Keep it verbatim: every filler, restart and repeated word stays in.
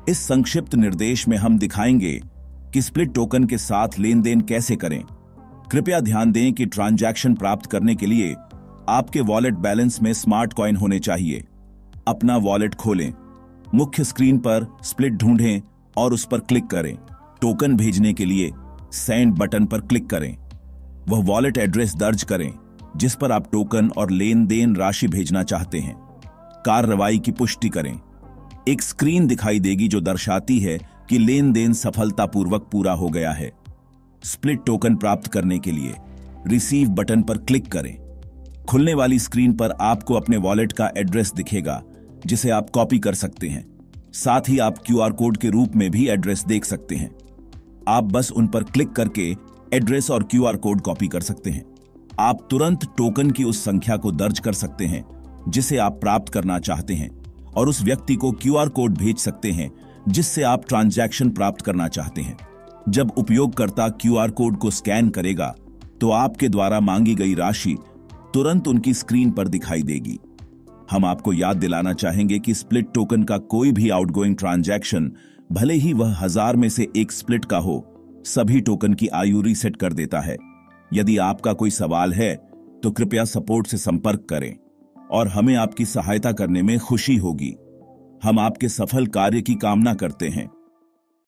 इस संक्षिप्त निर्देश में हम दिखाएंगे कि स्प्लिट टोकन के साथ लेन देन कैसे करें। कृपया ध्यान दें कि ट्रांजैक्शन प्राप्त करने के लिए आपके वॉलेट बैलेंस में स्मार्ट कॉइन होने चाहिए। अपना वॉलेट खोलें, मुख्य स्क्रीन पर स्प्लिट ढूंढें और उस पर क्लिक करें। टोकन भेजने के लिए सेंड बटन पर क्लिक करें। वह वॉलेट एड्रेस दर्ज करें जिस पर आप टोकन और लेन देन राशि भेजना चाहते हैं। कार्रवाई की पुष्टि करें। एक स्क्रीन दिखाई देगी जो दर्शाती है कि लेन देन सफलतापूर्वक पूरा हो गया है। स्प्लिट टोकन प्राप्त करने के लिए रिसीव बटन पर क्लिक करें। खुलने वाली स्क्रीन पर आपको अपने वॉलेट का एड्रेस दिखेगा जिसे आप कॉपी कर सकते हैं। साथ ही आप क्यूआर कोड के रूप में भी एड्रेस देख सकते हैं। आप बस उन पर क्लिक करके एड्रेस और क्यूआर कोड कॉपी कर सकते हैं। आप तुरंत टोकन की उस संख्या को दर्ज कर सकते हैं जिसे आप प्राप्त करना चाहते हैं और उस व्यक्ति को क्यूआर कोड भेज सकते हैं जिससे आप ट्रांजैक्शन प्राप्त करना चाहते हैं। जब उपयोगकर्ता क्यूआर कोड को स्कैन करेगा तो आपके द्वारा मांगी गई राशि तुरंत उनकी स्क्रीन पर दिखाई देगी। हम आपको याद दिलाना चाहेंगे कि स्प्लिट टोकन का कोई भी आउटगोइंग ट्रांजैक्शन, भले ही वह हजार में से एक स्प्लिट का हो, सभी टोकन की आयु रीसेट कर देता है। यदि आपका कोई सवाल है तो कृपया सपोर्ट से संपर्क करें और हमें आपकी सहायता करने में खुशी होगी। हम आपके सफल कार्य की कामना करते हैं।